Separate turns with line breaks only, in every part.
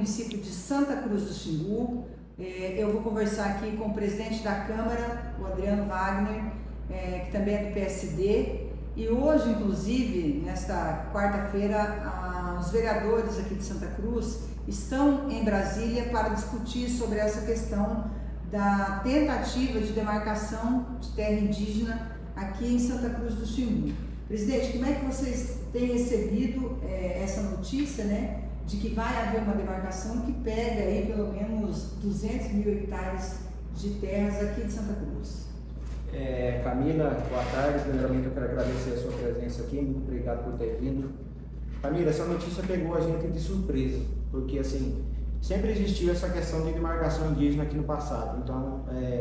município de Santa Cruz do Xingu. Eu vou conversar aqui com o presidente da Câmara, o Adriano Wagner, que também é do PSD. E hoje, inclusive, nesta quarta-feira, os vereadores aqui de Santa Cruz estão em Brasília para discutir sobre essa questão da tentativa de demarcação de terra indígena aqui em Santa Cruz do Xingu. Presidente, como é que vocês têm recebido essa notícia, né, de que vai haver uma demarcação que pega aí pelo menos 200 mil hectares de terras aqui de Santa Cruz?
Camila, boa tarde. Primeiramente eu quero agradecer a sua presença aqui, muito obrigado por ter vindo. Camila, essa notícia pegou a gente de surpresa, porque assim, sempre existiu essa questão de demarcação indígena aqui no passado. Então,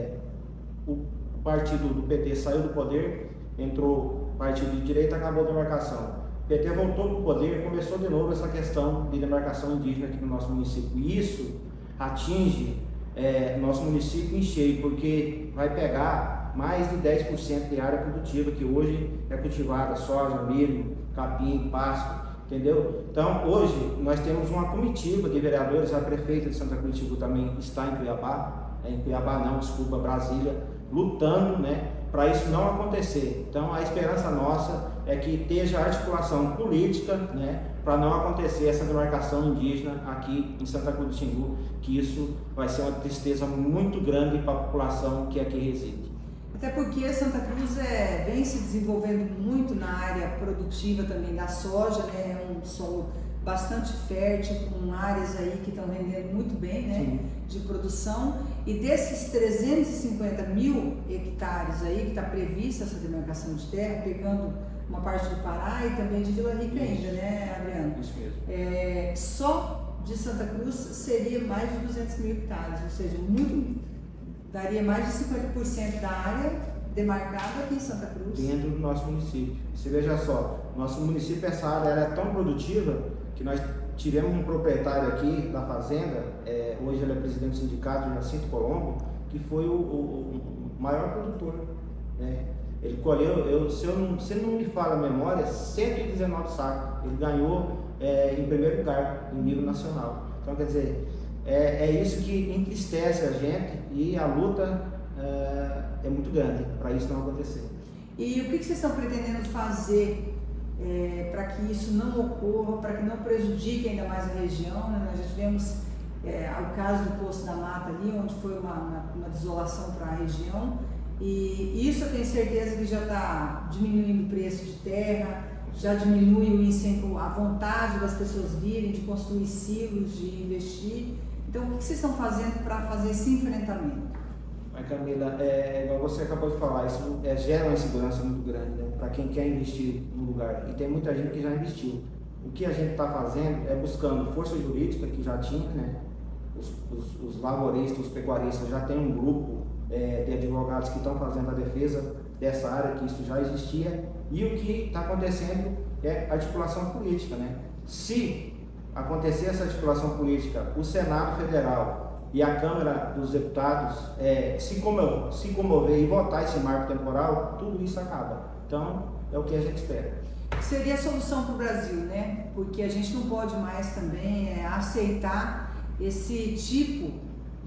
o partido do PT saiu do poder, entrou o partido de direita, acabou a demarcação. O PT voltou para o poder, começou de novo essa questão de demarcação indígena aqui no nosso município. E isso atinge nosso município em cheio, porque vai pegar mais de 10% de área produtiva que hoje é cultivada, soja, milho, capim, pasto, entendeu? Então, hoje nós temos uma comitiva de vereadores, a prefeita de Santa Cruz do Xingu também está em Cuiabá, Brasília, lutando, né, para isso não acontecer. Então, a esperança nossa é que esteja articulação política, né, para não acontecer essa demarcação indígena aqui em Santa Cruz do Xingu, que isso vai ser uma tristeza muito grande para a população que aqui reside.
Até porque Santa Cruz vem se desenvolvendo muito na área produtiva também da soja, né? É um solo bastante fértil, com áreas aí que estão rendendo muito bem, né? De produção. E desses 350 mil hectares aí que está prevista essa demarcação de terra, pegando uma parte do Pará e também de Vila Rica ainda, né, Adriano?
Isso mesmo.
Só de Santa Cruz seria mais de 200 mil hectares, ou seja, daria mais de 50% da área demarcada aqui em Santa Cruz.
Dentro do nosso município. Você veja só, nosso município, essa área é tão produtiva que nós tivemos um proprietário aqui da fazenda, hoje ele é presidente do sindicato, Jacinto Colombo, que foi o maior produtor, né? Ele colheu, se não me falha a memória, 119 sacos. Ele ganhou em primeiro lugar, em nível nacional. Então, quer dizer, é isso que entristece a gente e a luta é muito grande para isso não acontecer.
E o que vocês estão pretendendo fazer para que isso não ocorra, para que não prejudique ainda mais a região, né? Nós já tivemos o caso do Poço da Mata ali, onde foi uma desolação para a região, e isso eu tenho certeza que já está diminuindo o preço de terra, já diminui o incentivo, a vontade das pessoas virem, de construir silos, de investir. Então, o que vocês estão fazendo para fazer esse enfrentamento?
Mas, Camila, igual você acabou de falar, isso gera uma insegurança muito grande, né, para quem quer investir no lugar. E tem muita gente que já investiu. O que a gente está fazendo é buscando força jurídica, que já tinha, né? Os lavouristas, os pecuaristas já tem um grupo de advogados que estão fazendo a defesa dessa área, que isso já existia. E o que está acontecendo é articulação política, né? Se acontecer essa articulação política, o Senado Federal e a Câmara dos Deputados se comover e votar esse marco temporal, tudo isso acaba. Então, é o que a gente espera.
Seria a solução para o Brasil, né? Porque a gente não pode mais também aceitar esse tipo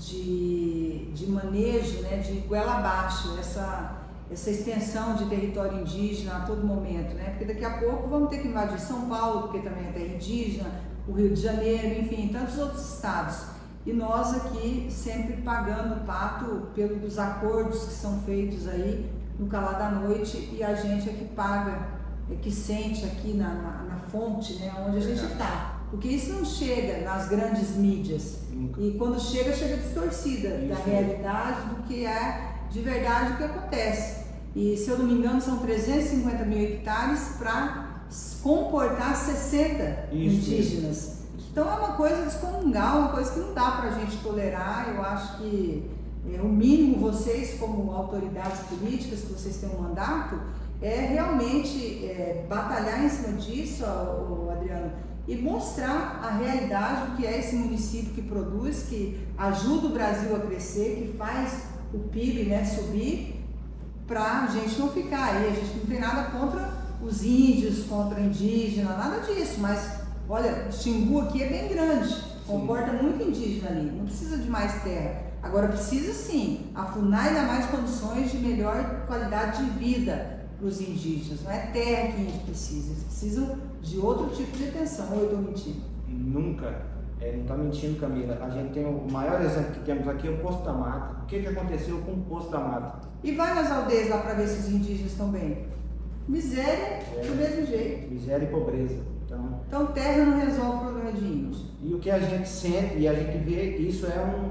de manejo, né? De goela abaixo, essa extensão de território indígena a todo momento, né? Porque daqui a pouco vamos ter que invadir São Paulo, porque também é terra indígena, o Rio de Janeiro, enfim, tantos outros estados. E nós aqui sempre pagando o pato pelos acordos que são feitos aí no calar da noite, e a gente é que paga, que sente aqui na fonte, né, onde a gente está. Porque isso não chega nas grandes mídias. E quando chega distorcida da realidade, do que é de verdade o que acontece. E, se eu não me engano, são 350 mil hectares para comportar 60 indígenas. Então é uma coisa descomunal, uma coisa que não dá para a gente tolerar. Eu acho que o mínimo, vocês como autoridades políticas, que vocês têm um mandato, é realmente batalhar em cima disso, Adriano, e mostrar a realidade do que é esse município que produz, que ajuda o Brasil a crescer, que faz o PIB, né, subir, para a gente não ficar aí. A gente não tem nada contra os índios, contra indígena, nada disso, mas olha, o Xingu aqui é bem grande. comporta muito indígena ali, não precisa de mais terra. Agora precisa sim afunar ainda mais condições de melhor qualidade de vida para os indígenas. Não é terra que a gente precisa, eles precisam de outro tipo de atenção. Ou eu estou mentindo?
Nunca. Não está mentindo, Camila. A gente tem o maior exemplo que temos aqui, é o Poço da Mata. O que aconteceu com o Poço da Mata?
E vai nas aldeias lá para ver se os indígenas estão bem. Miséria do mesmo jeito.
Miséria e pobreza.
Então terra não resolve o problema de índios.
E o que a gente sente e a gente vê, isso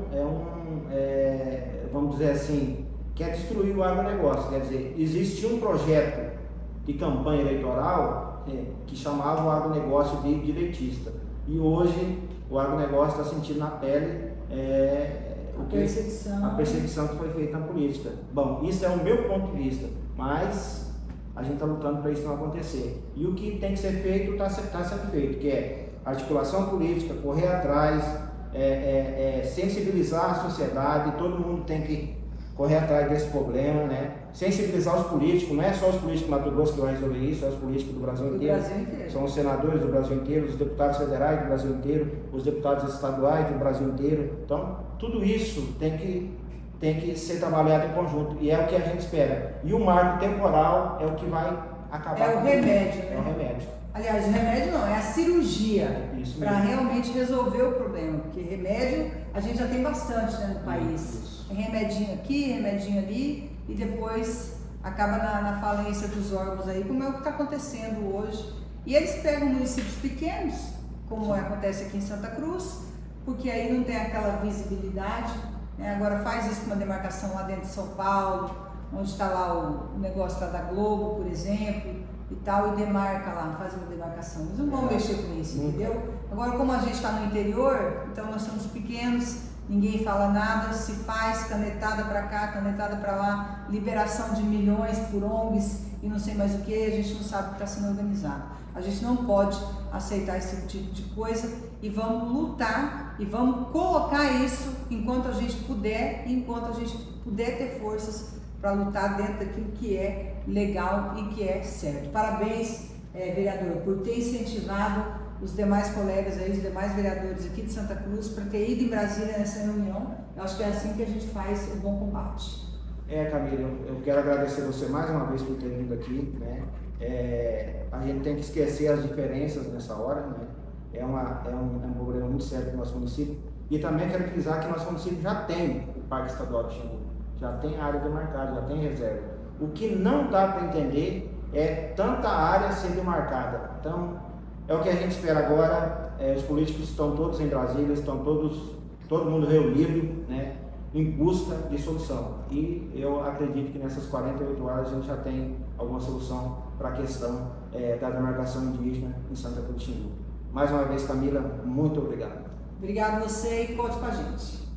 vamos dizer assim, quer destruir o agronegócio. Quer dizer, existia um projeto de campanha eleitoral que chamava o agronegócio de direitista. E hoje o agronegócio está sentindo na pele a perseguição que foi feita na política. Bom, isso é o meu ponto de vista, mas a gente está lutando para isso não acontecer. E o que tem que ser feito está sendo feito, que é articulação política, correr atrás, sensibilizar a sociedade, todo mundo tem que correr atrás desse problema, né? Sensibilizar os políticos, não é só os políticos do Mato Grosso que vão resolver isso, é os políticos do Brasil inteiro. São os senadores do Brasil inteiro, os deputados federais do Brasil inteiro, os deputados estaduais do Brasil inteiro. Então, tudo isso tem que ser trabalhado em conjunto, e é o que a gente espera. E o marco temporal é o que vai acabar.
É o remédio, né?
É o remédio.
Aliás, o remédio não, é a cirurgia para realmente resolver o problema, porque remédio a gente já tem bastante, né, no país. Tem remedinho aqui, remedinho ali, e depois acaba na falência dos órgãos aí, como é o que está acontecendo hoje. E eles pegam municípios pequenos, como acontece aqui em Santa Cruz, porque aí não tem aquela visibilidade, né? Agora faz isso com uma demarcação lá dentro de São Paulo, onde está lá o negócio lá da Globo, por exemplo, e tal, e demarca lá, faz uma demarcação. Eles não vão mexer com isso, entendeu? Agora, como a gente está no interior, então nós somos pequenos, ninguém fala nada, se faz canetada para cá, canetada para lá, liberação de milhões por ONGs e não sei mais o que, a gente não sabe o que está sendo organizado. A gente não pode aceitar esse tipo de coisa e vamos lutar e vamos colocar isso enquanto a gente puder e enquanto a gente puder ter forças para lutar dentro daquilo que é legal e que é certo. Parabéns, vereador, por ter incentivado os demais colegas aí, os demais vereadores aqui de Santa Cruz para ter ido em Brasília nessa reunião. Eu acho que é assim que a gente faz o bom combate.
Camila, eu quero agradecer você mais uma vez por ter vindo aqui, né? A gente tem que esquecer as diferenças nessa hora, né? É um problema muito sério para o nosso município. E também quero frisar que nosso município já tem o Parque Estadual do Xingu, já tem área demarcada, já tem reserva. O que não dá para entender é tanta área ser demarcada. Então, é o que a gente espera agora. Os políticos estão todos em Brasília, estão todo mundo reunido, né, em busca de solução. E eu acredito que nessas 48 horas a gente já tem alguma solução para a questão da demarcação indígena em Santa Cruz do Xingu. Mais uma vez, Camila, muito obrigado.
Obrigado a você e conte com a gente.